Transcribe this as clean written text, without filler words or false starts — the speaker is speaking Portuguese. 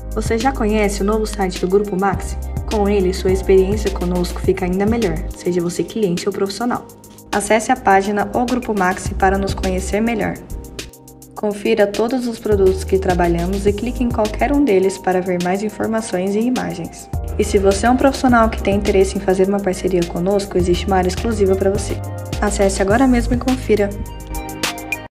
Você já conhece o novo site do Grupo Maxi? Com ele, sua experiência conosco fica ainda melhor, seja você cliente ou profissional. Acesse a página O Grupo Maxi para nos conhecer melhor. Confira todos os produtos que trabalhamos e clique em qualquer um deles para ver mais informações e imagens. E se você é um profissional que tem interesse em fazer uma parceria conosco, existe uma área exclusiva para você. Acesse agora mesmo e confira!